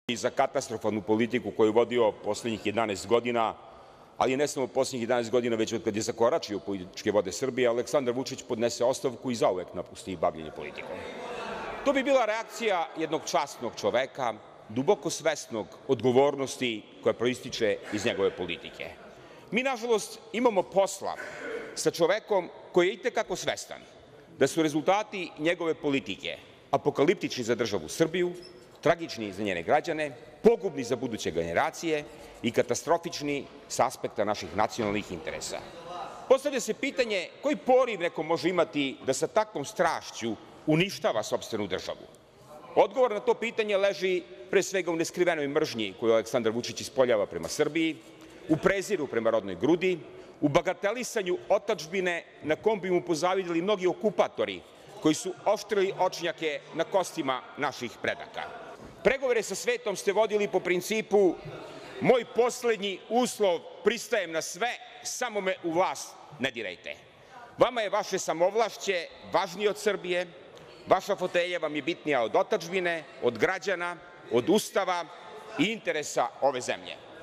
i za katastrofalnu politiku koju je vodio poslednjih 11 godina, ali ne samo poslednjih 11 godina, već od kad je zakoračio u političke vode Srbije, Aleksandar Vučić podnese ostavku i zauvek napusti bavljenje politikom. To bi bila reakcija jednog časnog čoveka, duboko svesnog odgovornosti koja proističe iz njegove politike. Mi, nažalost, imamo posla sa čovekom koji je itekako svestan da su rezultati njegove politike apokaliptični za državu Srbiju, tragični za njene građane, pogubni za buduće generacije i katastrofični sa aspekta naših nacionalnih interesa. Postavlja se pitanje koji poriv neko može imati da sa takvom strašću uništava sopstvenu državu. Odgovor na to pitanje leži pre svega u neskrivenoj mržnji koju Aleksandar Vučić ispoljava prema Srbiji, u preziru prema rodnoj grudi, u bagatelisanju otadžbine na kom bi mu pozavideli mnogi okupatori koji su oštrili očnjake na kostima naših predaka. Pregovore sa svetom ste vodili po principu moj poslednji uslov, pristajem na sve, samo me u vlast ne dirajte. Vama je vaše samovlašće važnije od Srbije, vaša fotelja vam je bitnija od otadžbine, od građana, od Ustava i interesa ove zemlje.